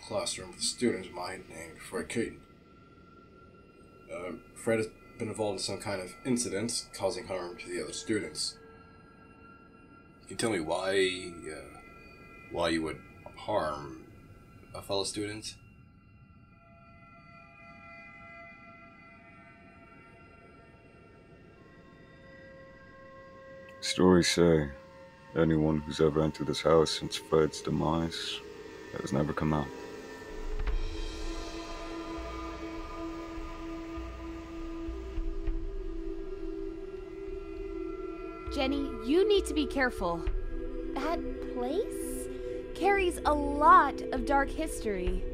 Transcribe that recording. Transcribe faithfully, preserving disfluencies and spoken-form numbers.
classroom with a student of mine named Fred Kaeton. Uh, Fred has been involved in some kind of incident causing harm to the other students. Can you tell me why, uh, why you would harm a fellow student? Stories say anyone who's ever entered this house since Fred's demise has never come out. Jenny, you need to be careful. That place carries a lot of dark history.